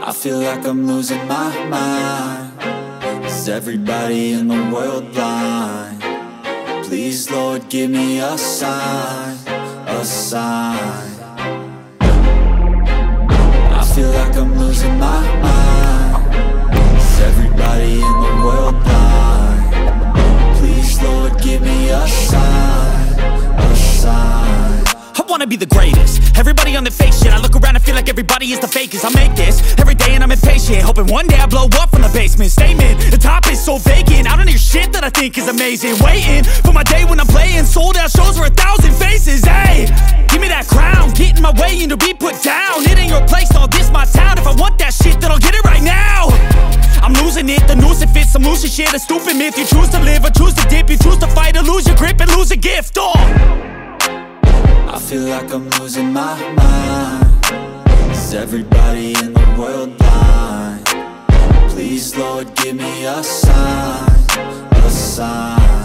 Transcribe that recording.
I feel like I'm losing my mind. Is everybody in the world blind? Please, Lord, give me a sign, a sign. I feel like I'm losing my mind. Is everybody in the world blind? Please, Lord, give me a sign, a sign. I wanna be the greatest. Everybody on the fake shit. I look around and feel like everybody is the fakest. I make this every day and I'm impatient, hoping one day I blow up from the basement. Statement, the top is so vacant. I don't hear shit that I think is amazing. Waiting for my day when I'm playing sold out shows for 1,000 faces. Hey, give me that crown, get in my way and to be put down. It ain't your place, no, this my town. If I want that shit, then I'll get it right now. I'm losing it, the noose it fits. I'm losing shit, a stupid myth. You choose to live or choose to dip. You choose to fight or lose your grip and lose a gift. I feel like I'm losing my mind. Is everybody in the world blind? Please, Lord, give me a sign, a sign.